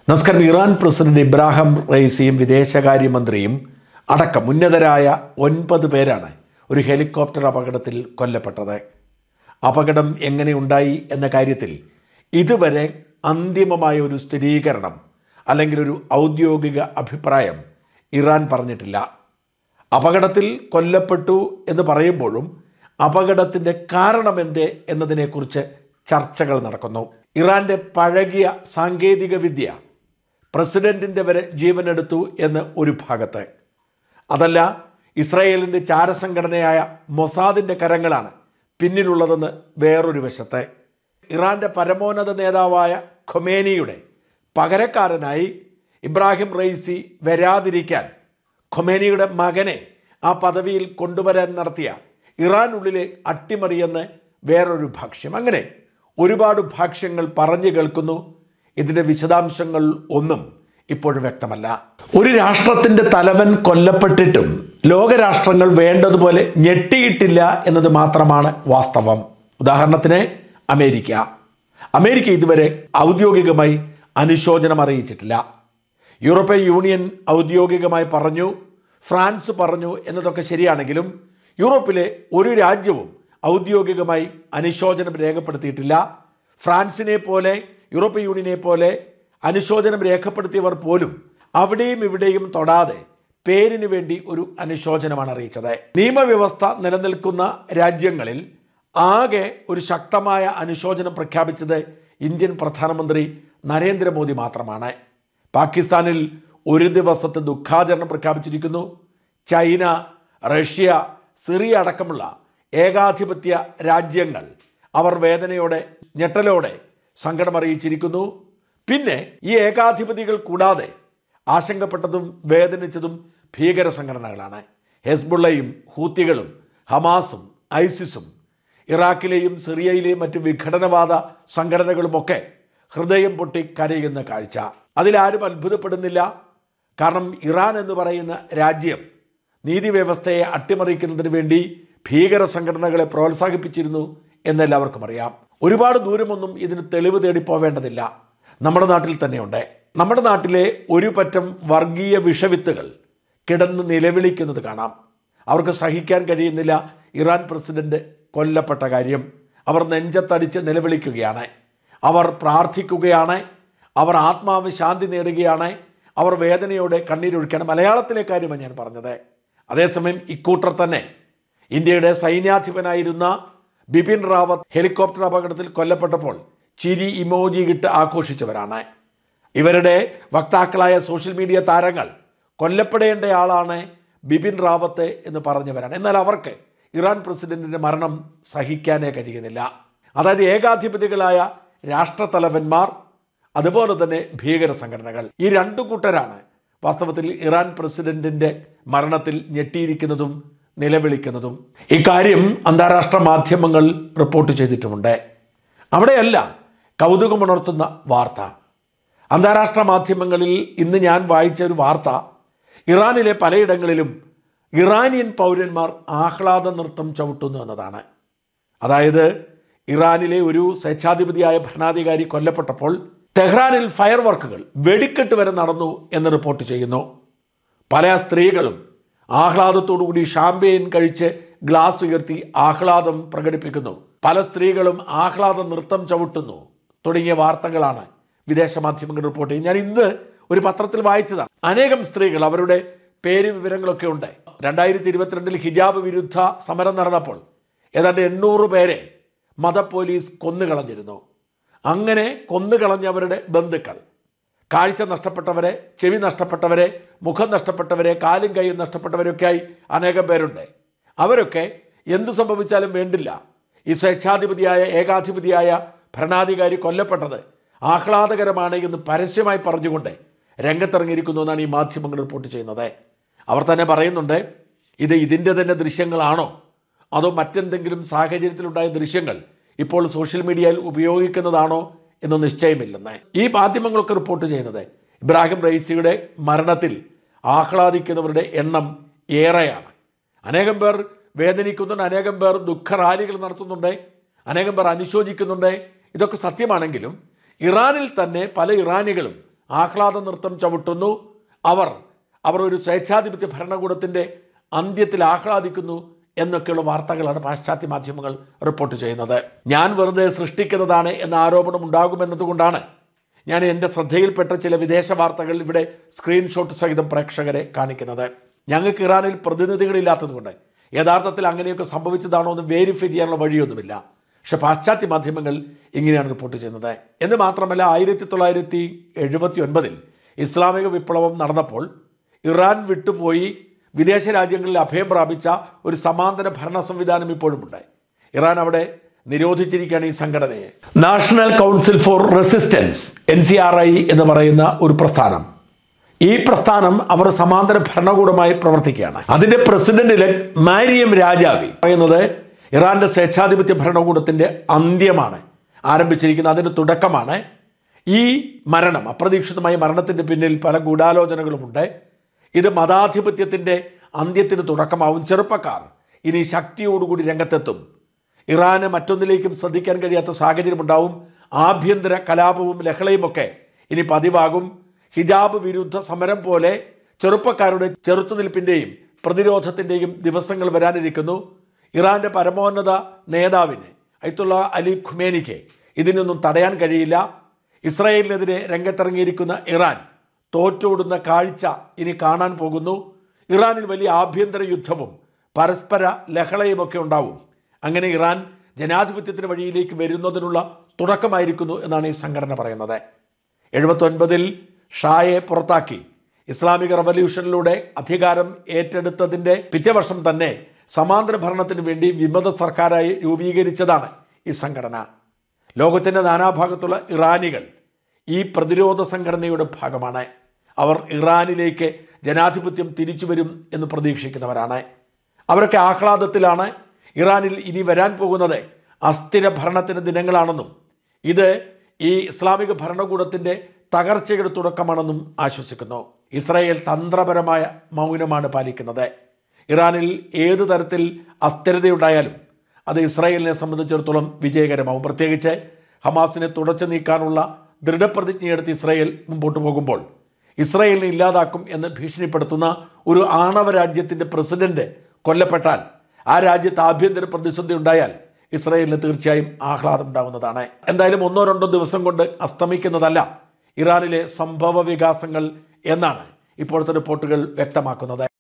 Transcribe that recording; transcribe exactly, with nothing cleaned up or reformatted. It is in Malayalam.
നമസ്കാരം. ഇറാൻ പ്രസിഡന്റ് ഇബ്രാഹിം റൈസിയും വിദേശകാര്യമന്ത്രിയും അടക്കം ഉന്നതരായ ഒൻപത് പേരാണ് ഒരു ഹെലികോപ്റ്റർ അപകടത്തിൽ കൊല്ലപ്പെട്ടത്. അപകടം എങ്ങനെയുണ്ടായി എന്ന കാര്യത്തിൽ ഇതുവരെ അന്തിമമായ ഒരു സ്ഥിരീകരണം അല്ലെങ്കിൽ ഒരു ഔദ്യോഗിക അഭിപ്രായം ഇറാൻ പറഞ്ഞിട്ടില്ല. അപകടത്തിൽ കൊല്ലപ്പെട്ടു എന്ന് പറയുമ്പോഴും അപകടത്തിൻ്റെ കാരണമെന്ത് എന്നതിനെക്കുറിച്ച് ചർച്ചകൾ നടക്കുന്നു. ഇറാൻ്റെ പഴകിയ സാങ്കേതിക വിദ്യ പ്രസിഡന്റിൻ്റെ വരെ ജീവനെടുത്തു എന്ന് ഒരു ഭാഗത്ത്, അതല്ല ഇസ്രായേലിൻ്റെ ചാരസംഘടനയായ മൊസാദിൻ്റെ കരങ്ങളാണ് പിന്നിലുള്ളതെന്ന് വേറൊരു വശത്ത്, ഇറാൻ്റെ പരമോന്നത നേതാവായ ഖൊമേനിയുടെ പകരക്കാരനായി ഇബ്രാഹിം റൈസി വരാതിരിക്കാൻ ഖൊമേനിയുടെ മകനെ ആ പദവിയിൽ കൊണ്ടുവരാൻ നടത്തിയ ഇറാനുള്ളിലെ അട്ടിമറിയെന്ന് വേറൊരു ഭാഷ്യം. അങ്ങനെ ഒരുപാട് ഭാഷ്യങ്ങൾ പറഞ്ഞു കേൾക്കുന്നു. ഇതിൻ്റെ വിശദാംശങ്ങൾ ഒന്നും ഇപ്പോഴും വ്യക്തമല്ല. ഒരു രാഷ്ട്രത്തിൻ്റെ തലവൻ കൊല്ലപ്പെട്ടിട്ടും ലോകരാഷ്ട്രങ്ങൾ വേണ്ടതുപോലെ ഞെട്ടിയിട്ടില്ല എന്നത് മാത്രമാണ് വാസ്തവം. ഉദാഹരണത്തിന് അമേരിക്ക അമേരിക്ക ഇതുവരെ ഔദ്യോഗികമായി അനുശോചനം അറിയിച്ചിട്ടില്ല. യൂറോപ്യൻ യൂണിയൻ ഔദ്യോഗികമായി പറഞ്ഞു, ഫ്രാൻസ് പറഞ്ഞു എന്നതൊക്കെ ശരിയാണെങ്കിലും യൂറോപ്പിലെ ഒരു രാജ്യവും ഔദ്യോഗികമായി അനുശോചനം രേഖപ്പെടുത്തിയിട്ടില്ല. ഫ്രാൻസിനെ പോലെ യൂറോപ്യൻ യൂണിയനെ പോലെ അനുശോചനം രേഖപ്പെടുത്തിയവർ പോലും അവിടെയും ഇവിടെയും തൊടാതെ പേരിന് വേണ്ടി ഒരു അനുശോചനമാണ് അറിയിച്ചത്. നിയമവ്യവസ്ഥ നിലനിൽക്കുന്ന രാജ്യങ്ങളിൽ ആകെ ഒരു ശക്തമായ അനുശോചനം പ്രഖ്യാപിച്ചത് ഇന്ത്യൻ പ്രധാനമന്ത്രി നരേന്ദ്രമോദി മാത്രമാണ്. പാകിസ്ഥാനിൽ ഒരു ദിവസത്തെ ദുഃഖാചരണം പ്രഖ്യാപിച്ചിരിക്കുന്നു. ചൈന, റഷ്യ, സിറിയ അടക്കമുള്ള ഏകാധിപത്യ രാജ്യങ്ങൾ അവർ വേദനയോടെ ഞെട്ടലോടെ സങ്കടം അറിയിച്ചിരിക്കുന്നു. പിന്നെ ഈ ഏകാധിപതികൾ കൂടാതെ ആശങ്കപ്പെട്ടതും വേദനിച്ചതും ഭീകര സംഘടനകളാണ്. ഹെസ്ബുള്ളയും ഹൂത്തികളും ഹമാസും ഐസിസും ഇറാഖിലെയും സിറിയയിലെയും മറ്റ് വിഘടനവാദ സംഘടനകളുമൊക്കെ ഹൃദയം പൊട്ടി കരയുന്ന കാഴ്ച. അതിലാരും അത്ഭുതപ്പെടുന്നില്ല. കാരണം ഇറാൻ എന്ന് പറയുന്ന രാജ്യം നീതിവ്യവസ്ഥയെ അട്ടിമറിക്കുന്നതിന് വേണ്ടി ഭീകര സംഘടനകളെ പ്രോത്സാഹിപ്പിച്ചിരുന്നു എന്നെല്ലാവർക്കും അറിയാം. ഒരുപാട് ദൂരമൊന്നും ഇതിന് തെളിവ് തേടിപ്പോവേണ്ടതില്ല. നമ്മുടെ നാട്ടിൽ തന്നെയുണ്ട്. നമ്മുടെ നാട്ടിലെ ഒരു പറ്റം വർഗീയ വിഷവിത്തുകൾ കിടന്ന് നിലവിളിക്കുന്നത് കാണാം. അവർക്ക് സഹിക്കാൻ കഴിയുന്നില്ല ഇറാൻ പ്രസിഡന്റ് കൊല്ലപ്പെട്ട കാര്യം. അവർ നെഞ്ചത്തടിച്ച് നിലവിളിക്കുകയാണ്, അവർ പ്രാർത്ഥിക്കുകയാണ്, അവർ ആത്മാവ് ശാന്തി നേടുകയാണ്, അവർ വേദനയോടെ കണ്ണീരൊഴുക്കുകയാണ്. മലയാളത്തിലെ കാര്യമാണ് ഞാൻ പറഞ്ഞത്. അതേസമയം ഇക്കൂട്ടർ തന്നെ ഇന്ത്യയുടെ സൈന്യാധിപനായിരുന്ന ബിപിൻ റാവത്ത് ഹെലികോപ്റ്റർ അപകടത്തിൽ കൊല്ലപ്പെട്ടപ്പോൾ ചിരി ഇമോജി ഇട്ട് ആഘോഷിച്ചവരാണ്. ഇവരുടെ വക്താക്കളായ സോഷ്യൽ മീഡിയ താരങ്ങൾ കൊല്ലപ്പെടേണ്ടയാളാണ് ബിപിൻ റാവത്ത് എന്ന് പറഞ്ഞവരാണ്. എന്നാൽ അവർക്ക് ഇറാൻ പ്രസിഡന്റിൻ്റെ മരണം സഹിക്കാനേ കഴിയുന്നില്ല. അതായത് ഏകാധിപതികളായ രാഷ്ട്രത്തലവന്മാർ, അതുപോലെ തന്നെ ഭീകര സംഘടനകൾ, ഈ രണ്ടു കൂട്ടരാണ് വാസ്തവത്തിൽ ഇറാൻ പ്രസിഡന്റിൻ്റെ മരണത്തിൽ ഞെട്ടിയിരിക്കുന്നതും നിലവിളിക്കുന്നതും. ഇക്കാര്യം അന്താരാഷ്ട്ര മാധ്യമങ്ങൾ റിപ്പോർട്ട് ചെയ്തിട്ടുമുണ്ട്. അവിടെയല്ല കൗതുകമുണർത്തുന്ന വാർത്ത. അന്താരാഷ്ട്ര മാധ്യമങ്ങളിൽ ഇന്ന് ഞാൻ വായിച്ച ഒരു വാർത്ത, ഇറാനിലെ പലയിടങ്ങളിലും ഇറാനിയൻ പൗരന്മാർ ആഹ്ലാദ നൃത്തം ചവിട്ടുന്നു എന്നതാണ്. അതായത് ഇറാനിലെ ഒരു സ്വേച്ഛാധിപതിയായ ഭരണാധികാരി കൊല്ലപ്പെട്ടപ്പോൾ തെഹ്റാനിൽ ഫയർ വർക്കുകൾ, വെടിക്കെട്ട് വരെ നടന്നു എന്ന് റിപ്പോർട്ട് ചെയ്യുന്നു. പല സ്ത്രീകളും ആഹ്ലാദത്തോടുകൂടി ഷാമ്പെയിൻ കഴിച്ച് ഗ്ലാസ് ഉയർത്തി ആഹ്ലാദം പ്രകടിപ്പിക്കുന്നു. പല സ്ത്രീകളും ആഹ്ലാദ നൃത്തം ചവിട്ടുന്നു തുടങ്ങിയ വാർത്തകളാണ് വിദേശ മാധ്യമങ്ങൾ റിപ്പോർട്ട് ചെയ്യുന്നത്. ഞാൻ ഇന്ന് ഒരു പത്രത്തിൽ വായിച്ചതാണ്. അനേകം സ്ത്രീകൾ, അവരുടെ പേര് വിവരങ്ങളൊക്കെ ഉണ്ട്. രണ്ടായിരത്തി ഇരുപത്തിരണ്ടിൽ ഹിജാബ് വിരുദ്ധ സമരം നടന്നപ്പോൾ ഏതാണ്ട് എണ്ണൂറ് പേരെ മത പോലീസ് കൊന്നുകളഞ്ഞിരുന്നു. അങ്ങനെ കൊന്നുകളഞ്ഞവരുടെ ബന്ധുക്കൾ, കാഴ്ച നഷ്ടപ്പെട്ടവരെ, ചെവി നഷ്ടപ്പെട്ടവരെ, മുഖം നഷ്ടപ്പെട്ടവരെ, കാലും കൈയും നഷ്ടപ്പെട്ടവരൊക്കെയായി അനേകം പേരുണ്ട്. അവരൊക്കെ എന്തു സംഭവിച്ചാലും വേണ്ടില്ല, ഈ സ്വേച്ഛാധിപതിയായ ഏകാധിപതിയായ ഭരണാധികാരി കൊല്ലപ്പെട്ടത് ആഹ്ലാദകരമാണ് എന്ന് പരസ്യമായി പറഞ്ഞുകൊണ്ട് രംഗത്തിറങ്ങിയിരിക്കുന്നു എന്നാണ് ഈ മാധ്യമങ്ങൾ റിപ്പോർട്ട് ചെയ്യുന്നത്. അവർ തന്നെ പറയുന്നുണ്ട്, ഇത് ഇതിൻ്റെ തന്നെ ദൃശ്യങ്ങളാണോ അതോ മറ്റെന്തെങ്കിലും സാഹചര്യത്തിലുണ്ടായ ദൃശ്യങ്ങൾ ഇപ്പോൾ സോഷ്യൽ മീഡിയയിൽ ഉപയോഗിക്കുന്നതാണോ എന്ന് നിശ്ചയമില്ലെന്ന് ഈ മാധ്യമങ്ങളൊക്കെ റിപ്പോർട്ട് ചെയ്യുന്നത്. ഇബ്രാഹിം റൈസിയുടെ മരണത്തിൽ ആഹ്ലാദിക്കുന്നവരുടെ എണ്ണം ഏറെയാണ്. അനേകം പേർ വേദനിക്കുന്നുണ്ട്, അനേകം പേർ ദുഃഖ റാലികൾ നടത്തുന്നുണ്ട്, അനേകം പേർ അനുശോചിക്കുന്നുണ്ട്. ഇതൊക്കെ സത്യമാണെങ്കിലും ഇറാനിൽ തന്നെ പല ഇറാനികളും ആഹ്ലാദ നൃത്തം ചവിട്ടുന്നു. അവർ അവർ ഒരു സ്വേച്ഛാധിപത്യ ഭരണകൂടത്തിൻ്റെ അന്ത്യത്തിൽ ആഹ്ലാദിക്കുന്നു എന്നൊക്കെയുള്ള വാർത്തകളാണ് പാശ്ചാത്യ മാധ്യമങ്ങൾ റിപ്പോർട്ട് ചെയ്യുന്നത്. ഞാൻ വെറുതെ സൃഷ്ടിക്കുന്നതാണ് എന്ന ആരോപണം ഉണ്ടാകുമെന്നതുകൊണ്ടാണ് ഞാൻ എൻ്റെ ശ്രദ്ധയിൽപ്പെട്ട ചില വിദേശ വാർത്തകൾ ഇവിടെ സ്ക്രീൻഷോട്ട് സഹിതം പ്രേക്ഷകരെ കാണിക്കുന്നത്. ഞങ്ങൾക്ക് ഇറാനിൽ പ്രതിനിധികളില്ലാത്തതുകൊണ്ട് യഥാർത്ഥത്തിൽ അങ്ങനെയൊക്കെ സംഭവിച്ചതാണോ എന്ന് വേരിഫൈ ചെയ്യാനുള്ള വഴിയൊന്നുമില്ല. പക്ഷെ പാശ്ചാത്യ മാധ്യമങ്ങൾ ഇങ്ങനെയാണ് റിപ്പോർട്ട് ചെയ്യുന്നത്. എന്ന് മാത്രമല്ല, ആയിരത്തി തൊള്ളായിരത്തി എഴുപത്തി ഒൻപതിൽ ഇസ്ലാമിക വിപ്ലവം നടന്നപ്പോൾ ഇറാൻ വിട്ടുപോയി വിദേശ രാജ്യങ്ങളിൽ അഭയം പ്രാപിച്ച ഒരു സമാന്തര ഭരണ സംവിധാനം ഇപ്പോഴുമുണ്ട്. ഇറാൻ അവിടെ നിരോധിച്ചിരിക്കുകയാണ് ഈ സംഘടനയെ. National council for resistance, N C R I എന്ന് പറയുന്ന ഒരു പ്രസ്ഥാനം. ഈ പ്രസ്ഥാനം അവർ സമാന്തര ഭരണകൂടമായി പ്രവർത്തിക്കുകയാണ്. അതിൻ്റെ പ്രസിഡന്റ് ഇലക്ട് മാരിയം രാജാവി പറയുന്നത് ഇറാന്റെ സ്വേച്ഛാധിപത്യ ഭരണകൂടത്തിൻ്റെ അന്ത്യമാണ് ആരംഭിച്ചിരിക്കുന്നത്, അതിൻ്റെ തുടക്കമാണ്. ഈ മരണം, അപ്രതീക്ഷിതമായ മരണത്തിൻ്റെ പിന്നിൽ പല ഗൂഢാലോചനകളുമുണ്ട്. ഇത് മതാധിപത്യത്തിൻ്റെ അന്ത്യത്തിന് തുടക്കമാവും. ചെറുപ്പക്കാർ ഇനി ശക്തിയോടുകൂടി രംഗത്തെത്തും. ഇറാന് മറ്റൊന്നിലേക്കും ശ്രദ്ധിക്കാൻ കഴിയാത്ത സാഹചര്യമുണ്ടാവും. ആഭ്യന്തര കലാപവും ലഹളയുമൊക്കെ ഇനി പതിവാകും. ഹിജാബ് വിരുദ്ധ സമരം പോലെ ചെറുപ്പക്കാരുടെ ചെറുത്തുനിൽപ്പിൻ്റെയും പ്രതിരോധത്തിൻ്റെയും ദിവസങ്ങൾ വരാനിരിക്കുന്നു. ഇറാൻ്റെ പരമോന്നത നേതാവിന് അയത്തുള്ള അലി ഖുമേനിക്ക് ഇതിനൊന്നും തടയാൻ കഴിയില്ല. ഇസ്രായേലിനെതിരെ രംഗത്തിറങ്ങിയിരിക്കുന്ന ഇറാൻ തോറ്റോടുന്ന കാഴ്ച ഇനി കാണാൻ പോകുന്നു. ഇറാനിൽ വലിയ ആഭ്യന്തര യുദ്ധവും പരസ്പര ലഹളയുമൊക്കെ ഉണ്ടാവും. അങ്ങനെ ഇറാൻ ജനാധിപത്യത്തിന് വഴിയിലേക്ക് വരുന്നതിനുള്ള തുടക്കമായിരിക്കുന്നു എന്നാണ് ഈ സംഘടന പറയുന്നത്. എഴുപത്തൊൻപതിൽ ഷായെ പുറത്താക്കി ഇസ്ലാമിക റവല്യൂഷനിലൂടെ അധികാരം ഏറ്റെടുത്തതിൻ്റെ പിറ്റേ വർഷം തന്നെ സമാന്തര ഭരണത്തിന് വേണ്ടി വിമത സർക്കാരായി രൂപീകരിച്ചതാണ് ഈ സംഘടന. ലോകത്തിൻ്റെ നാനാഭാഗത്തുള്ള ഇറാനികൾ ഈ പ്രതിരോധ സംഘടനയുടെ ഭാഗമാണ്. അവർ ഇറാനിലേക്ക് ജനാധിപത്യം തിരിച്ചു വരും എന്ന് പ്രതീക്ഷിക്കുന്നവരാണ്. അവരൊക്കെ ആഹ്ലാദത്തിലാണ്. ഇറാനിൽ ഇനി വരാൻ പോകുന്നത് അസ്ഥിര ഭരണത്തിൻ്റെ ദിനങ്ങളാണെന്നും ഇത് ഈ ഇസ്ലാമിക ഭരണകൂടത്തിൻ്റെ തകർച്ചയുടെ തുടക്കമാണെന്നും ആശ്വസിക്കുന്നു. ഇസ്രായേൽ തന്ത്രപരമായ മൗനമാണ് പാലിക്കുന്നത്. ഇറാനിൽ ഏതു തരത്തിൽ അസ്ഥിരതയുണ്ടായാലും അത് ഇസ്രായേലിനെ സംബന്ധിച്ചിടത്തോളം വിജയകരമാവും. പ്രത്യേകിച്ച് ഹമാസിനെ തുടച്ചു നീക്കാനുള്ള ദൃഢപ്രതിജ്ഞയെടുത്ത് ഇസ്രായേൽ മുമ്പോട്ട് പോകുമ്പോൾ ഇസ്രായേലിനെ ഇല്ലാതാക്കും എന്ന് ഭീഷണിപ്പെടുത്തുന്ന ഒരു ആണവ രാജ്യത്തിൻ്റെ പ്രസിഡന്റ് കൊല്ലപ്പെട്ടാൽ, ആ രാജ്യത്ത് ആഭ്യന്തര പ്രതിസന്ധി ഉണ്ടായാൽ ഇസ്രായേലിന് തീർച്ചയായും ആഹ്ലാദം ഉണ്ടാകുന്നതാണ്. എന്തായാലും ഒന്നോ രണ്ടോ ദിവസം കൊണ്ട് അസ്തമിക്കുന്നതല്ല ഇറാനിലെ സംഭവ വികാസങ്ങൾ എന്നാണ് ഇപ്പോഴത്തെ റിപ്പോർട്ടുകൾ വ്യക്തമാക്കുന്നത്.